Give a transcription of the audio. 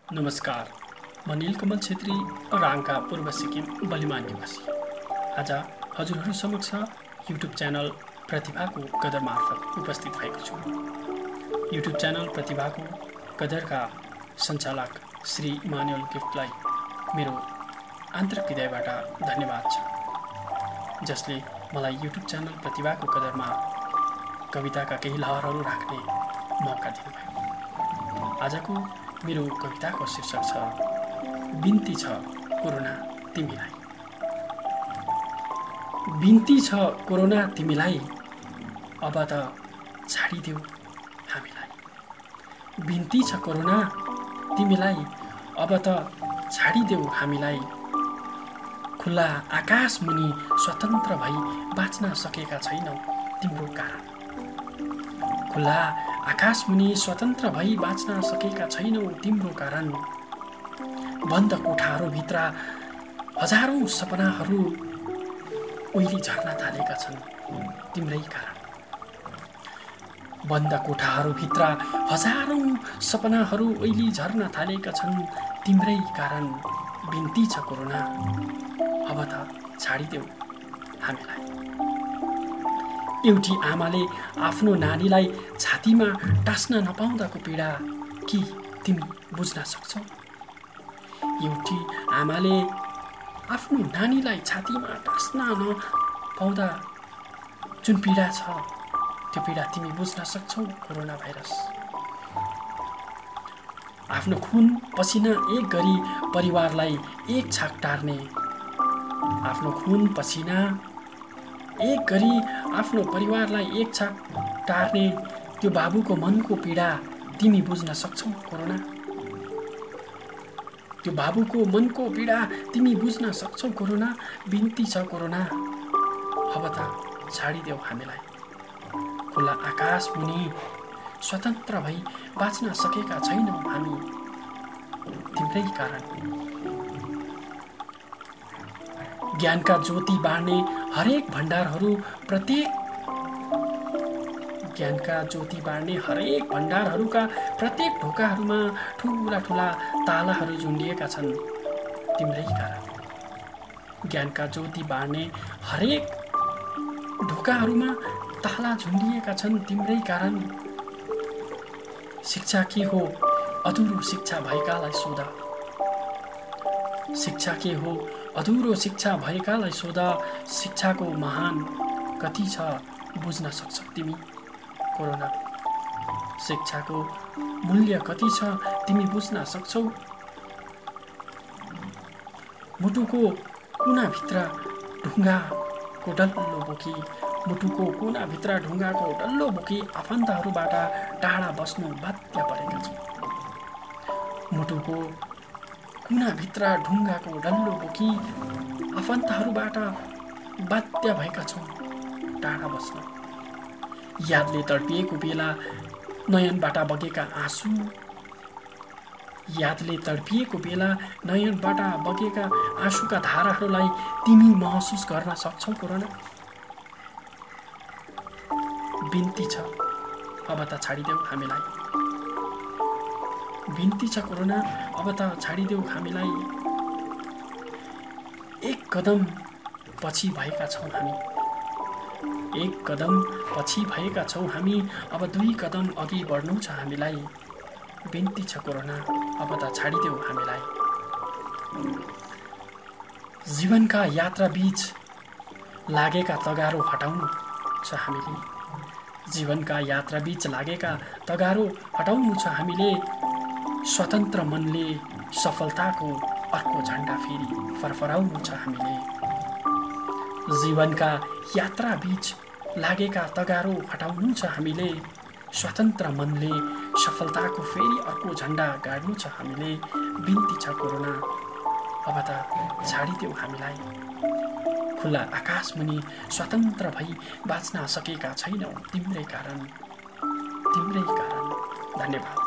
नमस्कार, म नीलकमल छेत्री राङका पूर्व सिक्किम बलिमान निवासी। आज हजुरहरू समक्ष युट्युब च्यानल प्रतिभाको कदर मार्फत उपस्थित भएको छु। युट्युब च्यानल प्रतिभाको कदरका सञ्चालक श्री इमानुएल गिफ्टलाई मेरो आन्तरिक हृदयबाट धन्यवाद छ, जसले मलाई युट्युब च्यानल प्रतिभाको कदरमा कविताका केही लहरहरू राख्ने मौका दिनुभयो। आजको मेरो कविताको शीर्षक छ बिन्ती छ कोरोना तिमीलाई। बिन्ती छ कोरोना तिमीलाई, अब त छाडिदेऊ हामीलाई। बिन्ती छ कोरोना तिमीलाई, अब त छाडिदेऊ हामीलाई। खुल्ला आकाश मुनि स्वतन्त्र भई बाँच्न सकेका छैनौ तिम्रो कारण। खुल्ला आकाश मुनि स्वतन्त्र भई बाँच्न सकेका छैनौ तिम्रो कारण। बन्द कोठाहरूभित्र हजारौं सपनाहरू ओइली झर्न थालेका छन् तिम्रै कारण। बन्द कोठाहरूभित्र हजारौं सपनाहरू ओइली झर्न थालेका छन् तिम्रै कारण। बिन्ती छ कोरोना, अब त छाडिदेऊ हामीलाई। एउटी आमाले आफ्नो नानीलाई छातीमा टास्न नपाउँदाको पीडा के तिमी बुझ्न सक्छौ? एउटी आमाले आफ्नो नानीलाई छातीमा टास्न नपाउँदा जुन पीडा छ, त्यो पीडा तिमी बुझ्न सक्छौ? कोरोना भाइरस आफ्नो खुन पसिना एक गरी परिवारलाई एक छाक टार्ने, आफ्नो खुन पसिना एक गरी आफ्नो परिवारलाई एक छाक टार्ने त्यो बाबुको मनको पीडा तिमी बुझ्न सक्छौ? कोरोना त्यो बाबुको मनको पीडा तिमी बुझ्न सक्छौ? कोरोना बिन्ती छ कोरोना, अब त छाडिदेऊ हामीलाई। खुला आकाश मुनि स्वतन्त्र भई बाँच्न सकेका छैनौ हामी तिम्रै कारण। ज्ञानका ज्योति बाँड्ने हरेक भण्डारहरू प्रत्येक ढोकाहरूमा ठुला ठुला तालाहरू झुन्डिएका छन् तिम्रै कारण। ज्ञानका ज्योति बाँड्ने हरेक ढोकाहरूमा ताला झुन्डिएका छन् तिम्रै कारण। शिक्षा के हो अधुरो शिक्षा भएकालाई सोध। शिक्षा के हो अधुरो शिक्षा भएकालाई सोध। शिक्षाको महान कति छ बुझ्न सक्छौ तिमी? कोरोना शिक्षाको मूल्य कति छ तिमी बुझ्न सक्छौ? मुटुको कुनाभित्र ढुङ्गाको डल्लो बोकी, मुटुको कुनाभित्र ढुङ्गाको डल्लो बोकी आफन्तहरूबाट टाढा बस्नु बाध्य परेका छौँ। मुटुको कुनाभित्र ढुङ्गाको डल्लो बोकी आफन्तहरूबाट बाध्य भएका छौँ टाढा बस्न। यादले तडपिएको बेला नयनबाट बगेका आँसु, यादले तडपिएको बेला नयनबाट बगेका आँसुका धाराहरूलाई तिमी महसुस गर्न सक्छौ? कोरोना बिन्ती छ, अब त छाडिदेऊ हामीलाई। बिन्ती छ कोरोना, अब त छाडिदेऊ हामीलाई। एक कदम पछि भएका छौँ हामी, एक कदम पछि भएका छौँ हामी, अब दुई कदम अघि बढ्नु छ हामीलाई। बिन्ती छ कोरोना, अब त छाडिदेऊ हामीलाई। जीवनका यात्रा बीच लागेका तगारो हटाउनु छ हामीले। जीवनका यात्रा बीच लागेका तगारो हटाउनु छ हामीले। स्वतन्त्र मनले सफलताको अर्को झण्डा फेरि फरफराउनु छ हामीले। जीवनका यात्रा बीच लागेका तगारो हटाउनु छ हामीले। स्वतन्त्र मनले सफलताको फेरि अर्को झण्डा गाड्नु छ हामीले। बिन्ती छ कोरोना, अब त छाडिदेऊ हामीलाई। खुला आकाश मुनि स्वतन्त्र भई बाँच्न सकेका छैनौ तिम्रै कारण, तिम्रै कारण। धन्यवाद।